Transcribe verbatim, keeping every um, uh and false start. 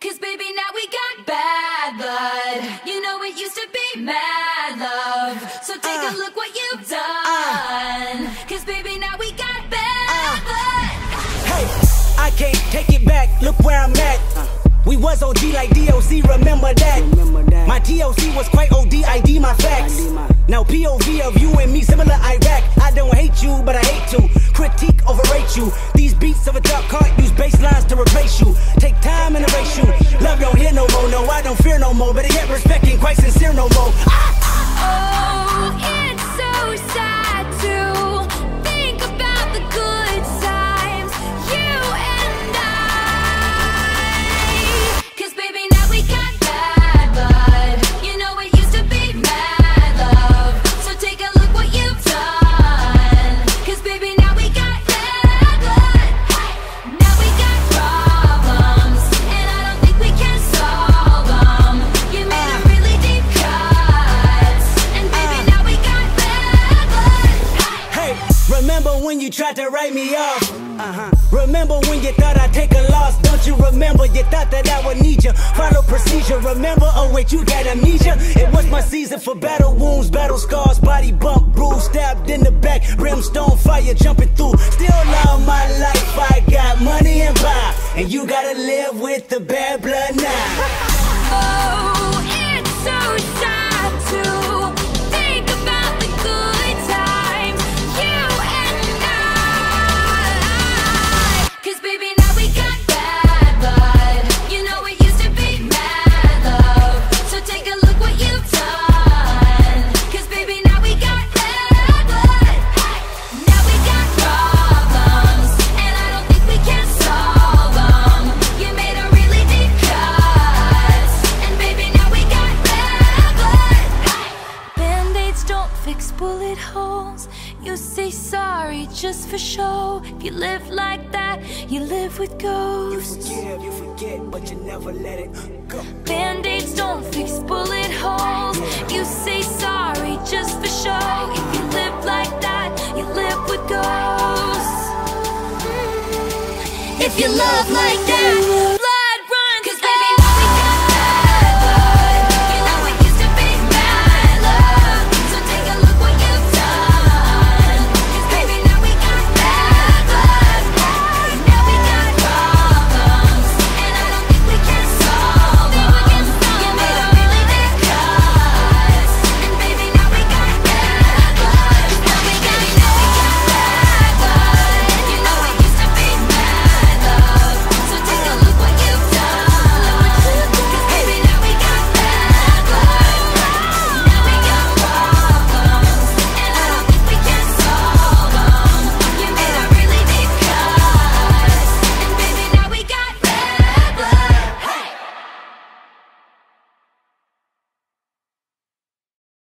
Cause baby, now we got bad blood. You know it used to be mad love. So take uh, a look what you've done. Uh, Cause baby, now we got bad uh, blood. Hey, I can't take it back, look where I'm at. uh, We was O G like D O C, remember that. remember that My T O C was quite O D, I D my facts. My... Now P O V of you and me, similar Iraq. I don't hate you, but I hate to critique, overrate you. These beats of a dark heart use bass lines to replace you. Take time and erase you. Love don't hear no more, no, I don't fear no more. But yet respect ain't quite sincere no more. ah! Oh, it's so sad to think about the good times, you and I. Cause baby, now we got bad blood. You know it used to be mad love. So take a look what you've done. Cause baby, now we got bad blood. Now we got problems, and I don't think we can solve them. You made a really deep cut, and baby, now we got bad blood. Hey, remember when you tried to write me off? Uh-huh. Remember when you thought I'd take a loss? Don't you remember? You thought that I would need you. Follow procedure, remember? Oh wait, you got amnesia. It was my season for battle wounds, battle scars, body bump, bruise, stabbed in the back, brimstone fire jumping through. Still love my life, I got money and power, and you gotta live with the bad blood now. Oh, it's so sad to think about the good times, you and I. Cause baby, now we got bad blood. You know it used to be mad love. So take a look what you've done. Cause baby, now we got bad blood. Now we got problems, and I don't think we can solve them. You made a really deep cut, and baby, now we got bad blood. Band-aids don't fix bullet holes. You say sorry just for show. If you live like that, you live with You ghosts. forgive, you forget, but you never let it go. Band-aids don't fix bullet holes. You say sorry just for show. If you live like that, you live with ghosts. Mm. If you love like that,